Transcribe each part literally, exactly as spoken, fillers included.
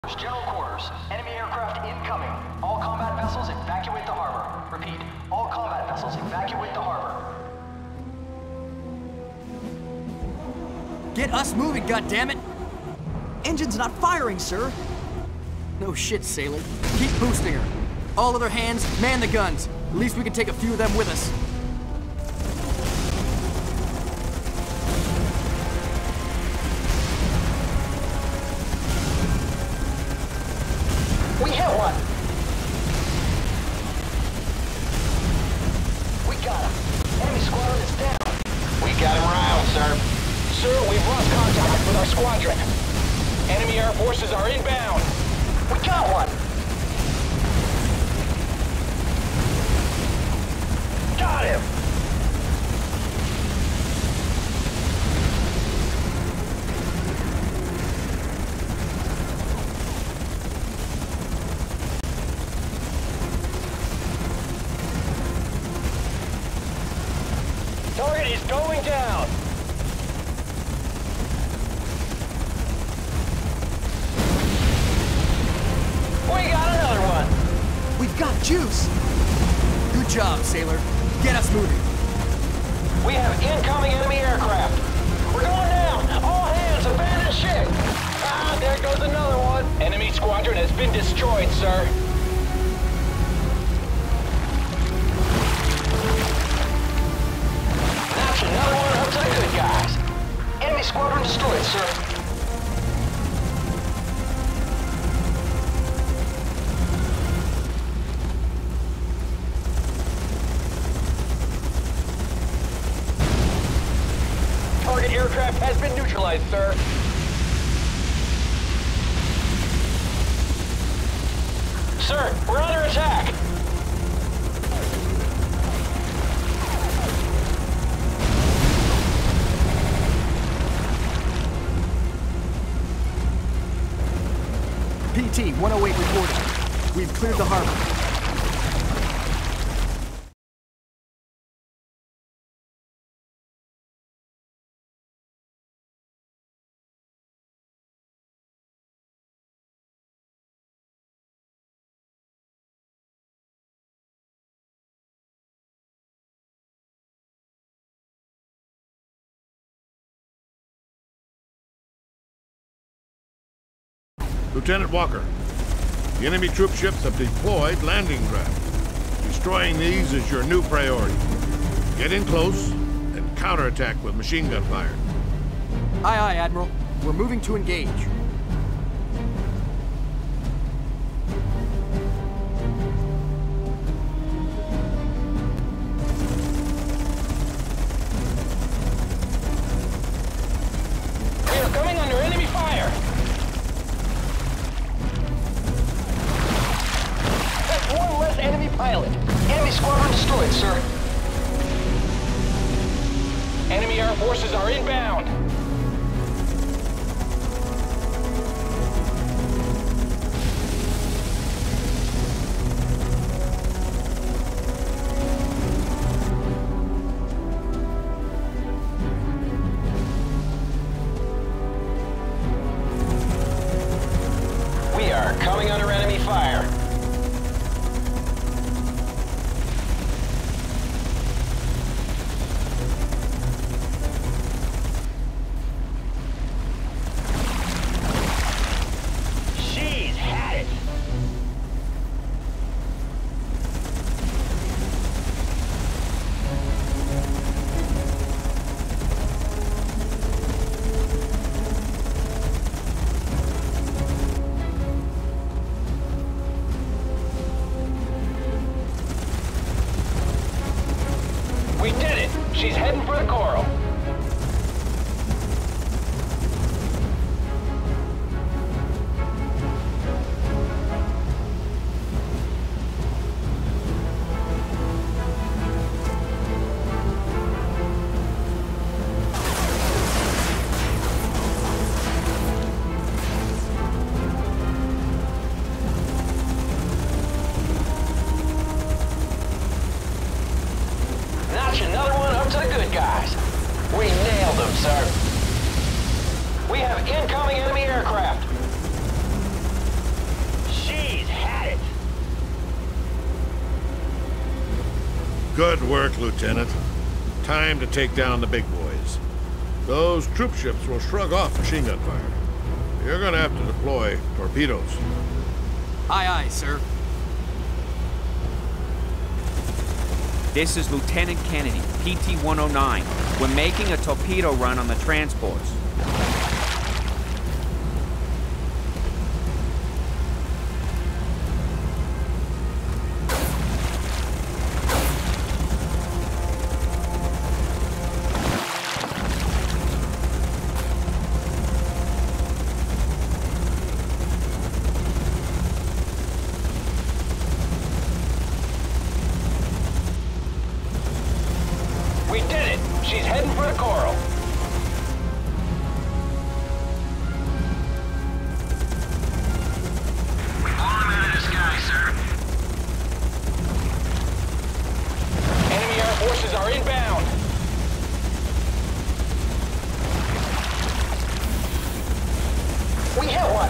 General quarters. Enemy aircraft incoming. All combat vessels evacuate the harbor. Repeat. All combat vessels evacuate the harbor. Get us moving, goddammit! Engine's not firing, sir. No shit, sailor. Keep boosting her. All other hands, man the guns. At least we can take a few of them with us. We hit one! We got him. Enemy squadron is down. We got him riled, sir. Sir, we've lost contact with our squadron. Enemy air forces are inbound. We got one! Got him! Target is going down. We got another one. We've got juice! Good job, sailor. Get us moving. We have incoming enemy aircraft. We're going down. All hands, abandon ship. Ah, there goes another one. Enemy squadron has been destroyed, sir. That's another one of the good guys. Enemy squadron destroyed, sir. Target aircraft has been neutralized, sir. Sir, we're under attack. P T one oh eight reporting. We've cleared the harbor. Lieutenant Walker, the enemy troop ships have deployed landing craft. Destroying these is your new priority. Get in close and counterattack with machine gun fire. Aye, aye, Admiral. We're moving to engage. We are coming under enemy fire. That's one less enemy pilot. Enemy squadron destroyed, sir. Enemy air forces are inbound. We are coming under enemy fire. She's had it. Good work, Lieutenant. Time to take down the big boys. Those troop ships will shrug off machine gun fire. You're gonna have to deploy torpedoes. Aye, aye, sir. This is Lieutenant Kennedy, P T one oh nine. We're making a torpedo run on the transports. We did it! She's heading for the coral. We've blown them out of the sky, sir. Enemy air forces are inbound. We hit one.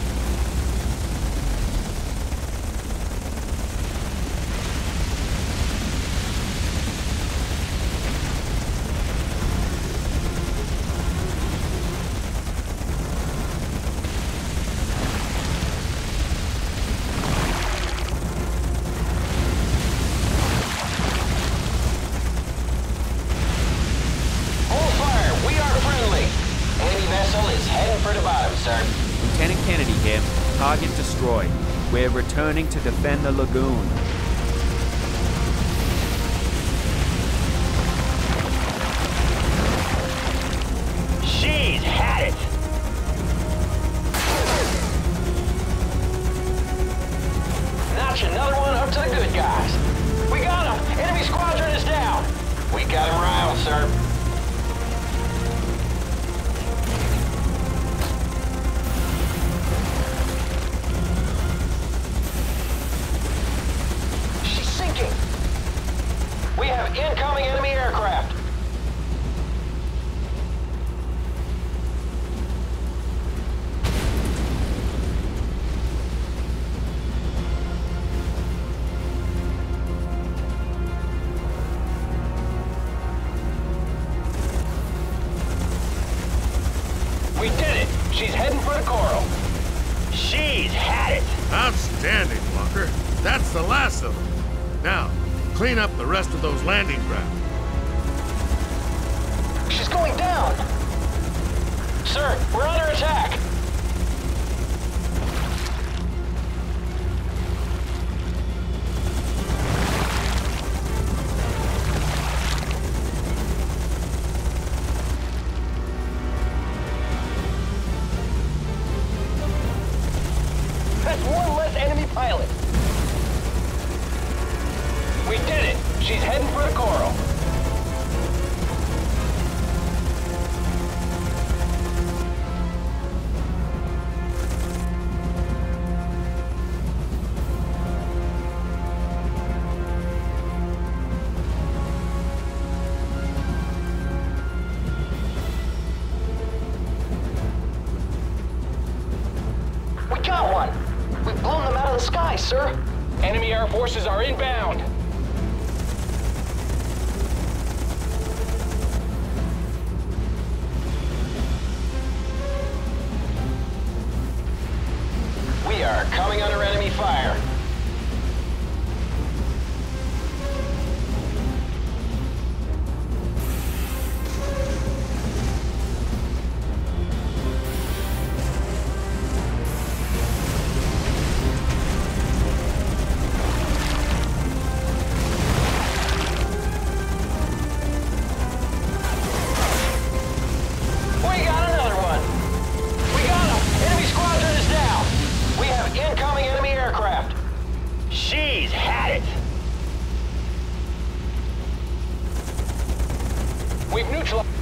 Sir. Lieutenant Kennedy here. Target destroyed. We're returning to defend the lagoon. She's had it! Notch another one up to the good guys. We got him! Enemy squadron is down! We got him riled, sir. We have incoming enemy aircraft. We did it. She's heading for the coral. She's had it. Outstanding, Walker. That's the last of them. Now, clean up the rest of those landing craft. She's going down. Sir, we're under attack. That's one less enemy pilot. We did it! She's heading for the coral. We got one. We've blown them out of the sky, sir. Enemy air forces are inbound. We are coming under enemy fire. We got another one. We got him. Enemy squadron is down. We have incoming enemy aircraft. She's had it. We've neutralized.